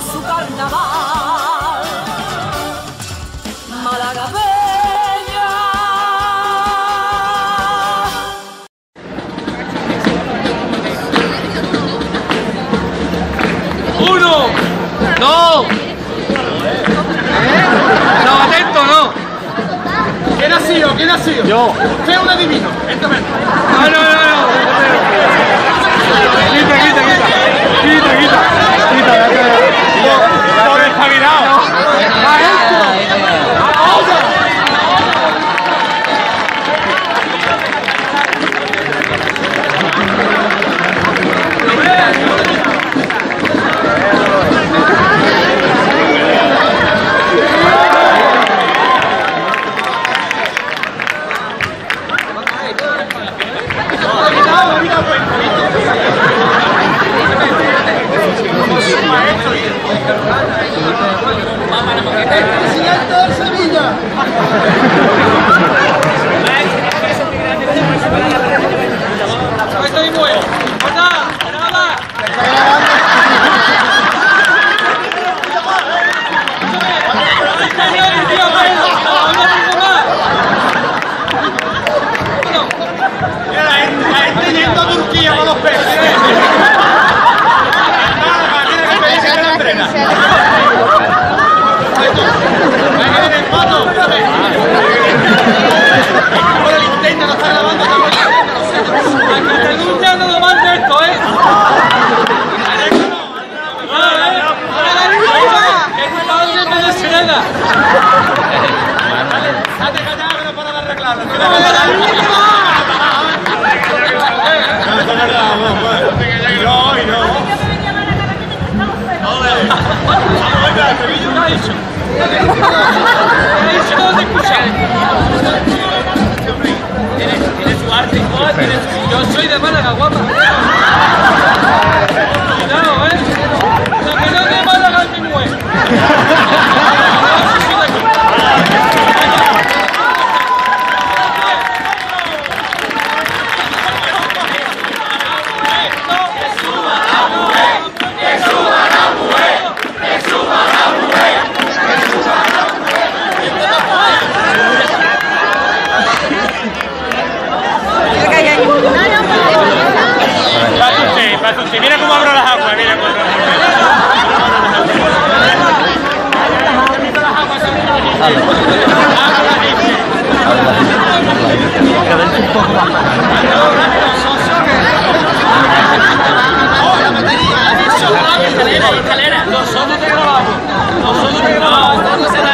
su carnaval. Málaga Bella. ¡Uno! ¡Dos! No, atento, no. ¿Quién ha sido? ¿Quién ha sido? Yo. Usted es un adivino. Esto me... No. Quita. Por espabilado. Yo soy de Málaga, guapa. Cuidado, lo que no es de Málaga es mi mujer. Mira cómo abro las aguas, mira cómo abro las Nosotros te grabamos.